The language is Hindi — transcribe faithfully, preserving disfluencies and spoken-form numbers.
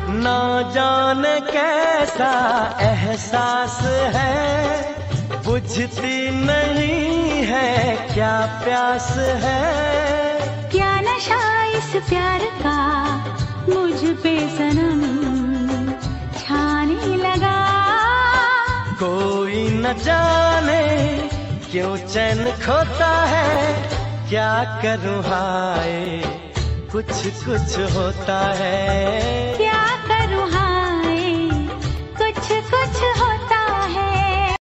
ना जाने कैसा एहसास है, बुझती नहीं है क्या प्यास है। क्या नशा इस प्यार का मुझ पे सनम छाने लगा। कोई न जाने क्यों चैन खोता है, क्या करूँ हाय कुछ कुछ होता है।